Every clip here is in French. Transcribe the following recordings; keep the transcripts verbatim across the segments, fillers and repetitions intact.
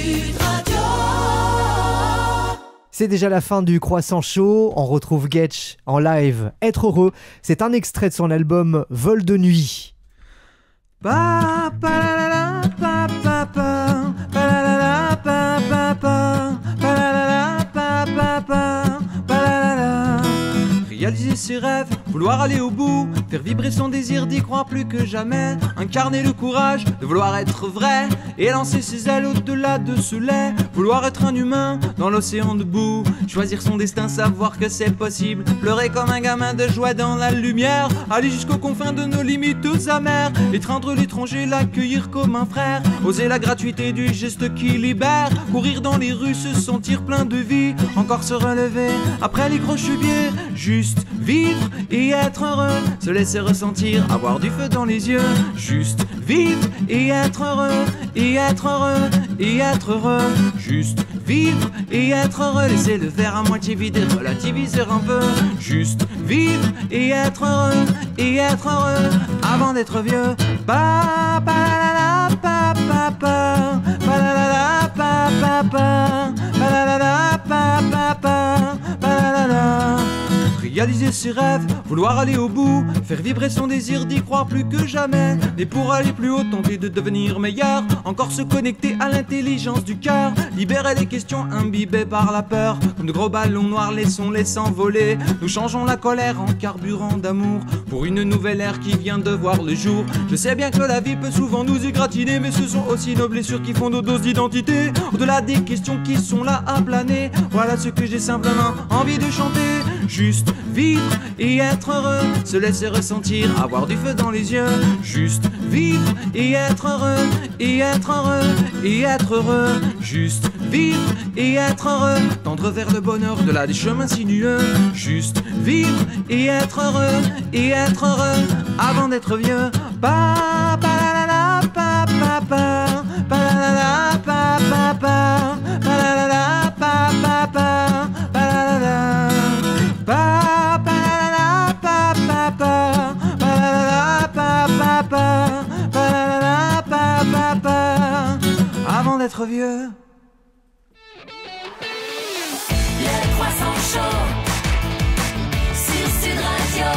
Sud Radio. C'est déjà la fin du Croissant Show. On retrouve Getch en live. Être heureux, c'est un extrait de son album Vol de nuit. Pa, pa, la, la, pa, pa, pa, pa, la, la, la, pa, pa, pa, pa, la, la, la, pa, pa, pa, pa, la, la, la. Réaliser ses rêves, vouloir aller au bout, faire vibrer son désir d'y croire plus que jamais, incarner le courage de vouloir être vrai et lancer ses ailes au-delà de ce lait, vouloir être un humain dans l'océan de boue, choisir son destin, savoir que c'est possible, pleurer comme un gamin de joie dans la lumière, aller jusqu'aux confins de nos limites amères, étreindre l'étranger, l'accueillir comme un frère, oser la gratuité du geste qui libère, courir dans les rues, se sentir plein de vie, encore se relever après les gros cheviers, juste vivre et être heureux, se laisser ressentir, avoir du feu dans les yeux, juste vivre et être heureux, et être heureux, et être heureux, juste vivre et être heureux, laisser le verre à moitié vide et relativiser un peu, juste vivre et être heureux, et être heureux, avant d'être vieux. Pa pa la la pa pa pa, pa la la la pa pa pa, pa la la la pa pa pa, pa la la la. Réaliser ses rêves, vouloir aller au bout, faire vibrer son désir d'y croire plus que jamais. Et pour aller plus haut, tenter de devenir meilleur, encore se connecter à l'intelligence du cœur, libérer les questions imbibées par la peur. Comme de gros ballons noirs, laissons-les s'envoler. Nous changeons la colère en carburant d'amour pour une nouvelle ère qui vient de voir le jour. Je sais bien que la vie peut souvent nous égratigner, mais ce sont aussi nos blessures qui font nos doses d'identité. Au-delà des questions qui sont là à planer, voilà ce que j'ai simplement envie de chanter. Juste vivre et être heureux, se laisser ressentir, avoir du feu dans les yeux. Juste vivre et être heureux, et être heureux, et être heureux. Juste vivre et être heureux, tendre vers le bonheur de là des chemins sinueux. Juste vivre et être heureux, et être heureux, avant d'être vieux. Pa pa la la la pa pa pa, pa la la la pa pa pa, pa la la la pa pa pa, pa la la la. Pa pa la la pa pa pa, pa la la la pa pa pa, pa la la la pa pa pa, avant d'être vieux. Le Croissant Show sur Sud Radio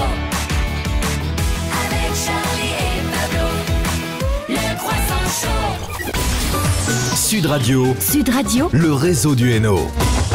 avec Charlie et Pablo. Le Croissant Show. Sud Radio, Sud Radio, le réseau du Hainaut.